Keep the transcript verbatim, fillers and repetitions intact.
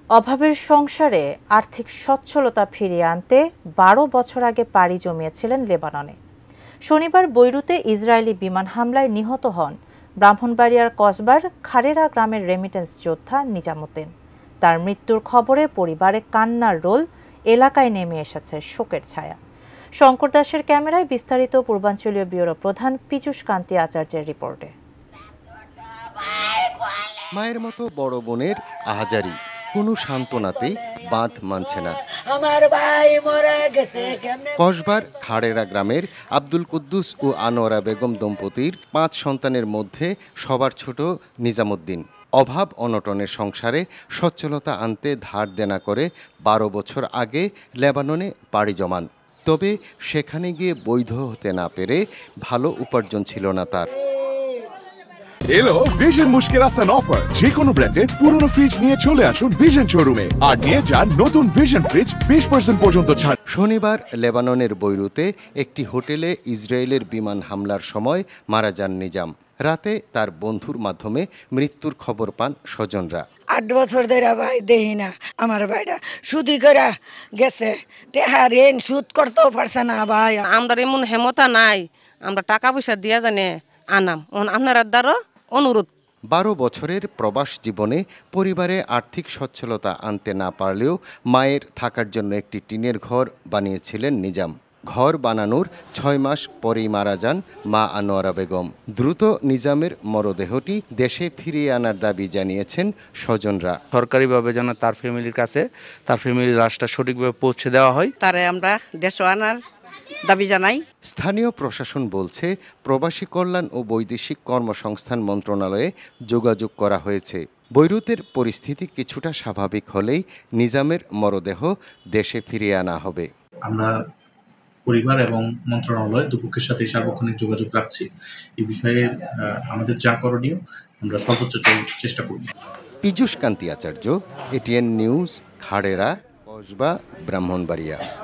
অভাবের সংসারে আর্থিক সচ্ছলতা ফিরিয়ে আনতে বারো বছর আগে পাড়ি জমিয়েছিলেন লেবাননে। শনিবার বৈরুতে ইসরায়েলি বিমান হামলায় নিহত হন ব্রাহ্মণবাড়িয়ার কসবার খারেরা গ্রামের রেমিটেন্স যোদ্ধা নিজামুদ্দিন। তার মৃত্যুর খবরে পরিবারে কান্নার রোল, এলাকায় নেমে এসেছে শোকের ছায়া। শঙ্কর দাসের ক্যামেরায় বিস্তারিত পূর্বাঞ্চলীয় ব্যুরো প্রধান পীযূষ কান্তি আচার্যের রিপোর্টে। মায়ের মতো বড় বোনের আহাজারি, কোনো সান্ত্বনাতেই বাঁধ মানছে না। কসবার খাড়েরা গ্রামের আব্দুল কুদ্দুস ও আনোয়ারা বেগম দম্পতির পাঁচ সন্তানের মধ্যে সবার ছোট নিজামুদ্দিন। অভাব অনটনের সংসারে সচ্ছলতা আনতে ধার দেনা করে বারো বছর আগে লেবাননে পাড়ি জমান। তবে সেখানে গিয়ে বৈধ হতে না পেরে ভালো উপার্জন ছিল না তার। এলো ভিশন মুশকিল আসান অফার। যে কোনো ব্র্যান্ডের পুরনো ফ্রিজ নিয়ে চলে আসুন ভিশন শোরুমে আর নিয়ে যান নতুন ভিশন ফ্রিজ বিশ পার্সেন্ট পর্যন্ত ছাড়। শনিবার লেবাননের বৈরুতে একটি হোটেলে ইসরায়েলের বিমান হামলার সময় মারা যান নিজাম। রাতে তার বন্ধুর মাধ্যমে মৃত্যুর খবর পান স্বজনরা। আট বছর ধরে ভাই দেহি না, আমার ভাইটা সুদি করে গেছে, টেহা ঋণ সুদ করতেও পারছে না ভাই। আমরা এমন হেমতা নাই, আমরা টাকা পয়সা দিয়া জানে আনাম আপনার দ্বারা অনুরোধ। বারো বছরের প্রবাস জীবনে পরিবারে আর্থিক সচ্ছলতা আনতে না পারলেও মায়ের থাকার জন্য একটি টিনের ঘর বানিয়েছিলেন নিজাম। ঘর বানানোর ছয় মাস পরেই মারা যান মা আনোয়ারা বেগম। দ্রুত নিজামের মরদেহটি দেশে ফিরিয়ে আনার দাবি জানিয়েছেন স্বজনরা। সরকারিভাবে যেন তার ফ্যামিলির কাছে তার ফ্যামিলির লাশটা সঠিকভাবে পৌঁছে দেওয়া হয়, তারে আমরা দেশে আনার দাবি জানাই। স্থানীয় প্রশাসন বলছে প্রবাসী কল্যাণ ও বৈদেশিক কর্মসংস্থান মন্ত্রণালয়ে যোগাযোগ করা হয়েছে। বৈরুতের পরিস্থিতি কিছুটা স্বাভাবিক হলেই নিজামের মরদেহ দেশে ফিরিয়ে আনা হবে। আমরা পরিবার এবং মন্ত্রণালয় দুপক্ষের সাথে সার্বক্ষণিক যোগাযোগ রাখছি। এই বিষয়ে আমাদের যা করণীয় আমরা সর্বোচ্চ চেষ্টা করব। Piyush Kanti Acharya, ATN news, Kharera, Kasba, Brahmanbaria.